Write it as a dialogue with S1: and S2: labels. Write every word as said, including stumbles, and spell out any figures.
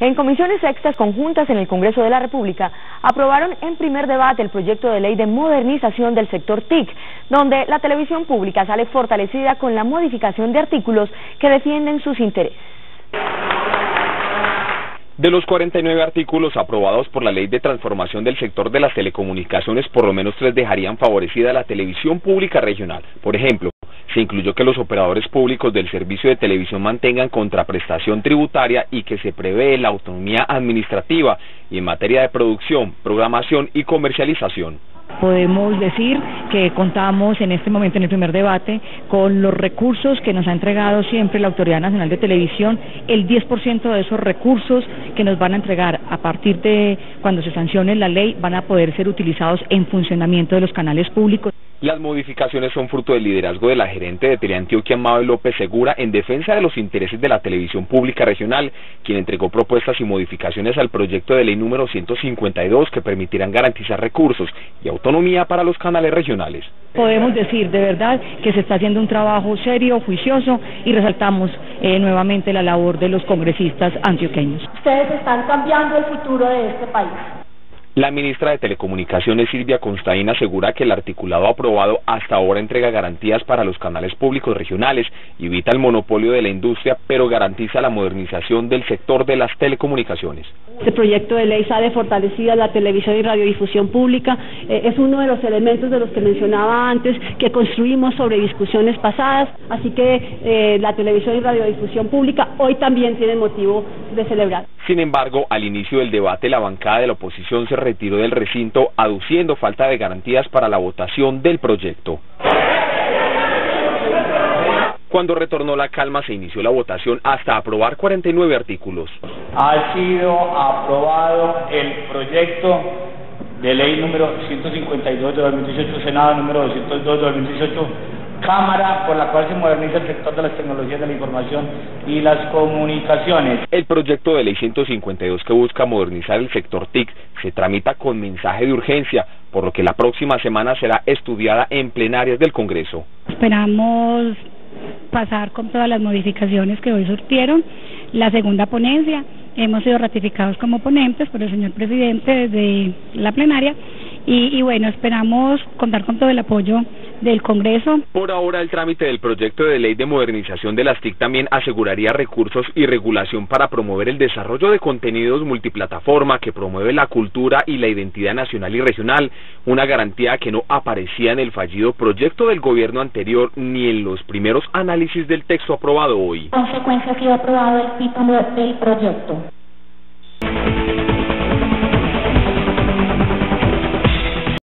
S1: En comisiones sextas conjuntas en el Congreso de la República aprobaron en primer debate el proyecto de ley de modernización del sector T I C, donde la televisión pública sale fortalecida con la modificación de artículos que defienden sus intereses.
S2: De los cuarenta y nueve artículos aprobados por la Ley de Transformación del Sector de las Telecomunicaciones, por lo menos tres dejarían favorecida a la televisión pública regional. Por ejemplo, se incluyó que los operadores públicos del servicio de televisión mantengan contraprestación tributaria y que se prevé la autonomía administrativa y en materia de producción, programación y comercialización.
S3: Podemos decir que contamos en este momento, en el primer debate, con los recursos que nos ha entregado siempre la Autoridad Nacional de Televisión. El diez por ciento de esos recursos que nos van a entregar a partir de cuando se sancione la ley van a poder ser utilizados en funcionamiento de los canales públicos.
S2: Las modificaciones son fruto del liderazgo de la gerente de Teleantioquia, Mabel López Segura, en defensa de los intereses de la televisión pública regional, quien entregó propuestas y modificaciones al proyecto de ley número ciento cincuenta y dos que permitirán garantizar recursos y autonomía para los canales regionales.
S3: Podemos decir de verdad que se está haciendo un trabajo serio, juicioso, y resaltamos eh, nuevamente la labor de los congresistas antioqueños.
S4: Ustedes están cambiando el futuro de este país.
S2: La ministra de Telecomunicaciones, Silvia Constaín, asegura que el articulado aprobado hasta ahora entrega garantías para los canales públicos regionales y evita el monopolio de la industria, pero garantiza la modernización del sector de las telecomunicaciones.
S5: Este proyecto de ley sale fortalecida la televisión y radiodifusión pública, eh, es uno de los elementos de los que mencionaba antes que construimos sobre discusiones pasadas, así que eh, la televisión y radiodifusión pública hoy también tiene motivo de celebrar.
S2: Sin embargo, al inicio del debate, la bancada de la oposición se retiró del recinto aduciendo falta de garantías para la votación del proyecto. Cuando retornó la calma, se inició la votación hasta aprobar cuarenta y nueve artículos.
S6: Ha sido aprobado el proyecto de ley número ciento cincuenta y dos de dos mil dieciocho, Senado número doscientos dos de dos mil dieciocho, Cámara, por la cual se moderniza el sector de las tecnologías de la información y las comunicaciones.
S2: El proyecto de ley ciento cincuenta y dos que busca modernizar el sector T I C se tramita con mensaje de urgencia, por lo que la próxima semana será estudiada en plenarias del Congreso.
S7: Esperamos pasar con todas las modificaciones que hoy surtieron la segunda ponencia. Hemos sido ratificados como ponentes por el señor presidente desde la plenaria y, y bueno, esperamos contar con todo el apoyo del Congreso.
S2: Por ahora, el trámite del proyecto de ley de modernización de las T I C también aseguraría recursos y regulación para promover el desarrollo de contenidos multiplataforma que promueve la cultura y la identidad nacional y regional, una garantía que no aparecía en el fallido proyecto del gobierno anterior ni en los primeros análisis del texto aprobado hoy.
S4: En consecuencia, ha sido aprobado el título del proyecto.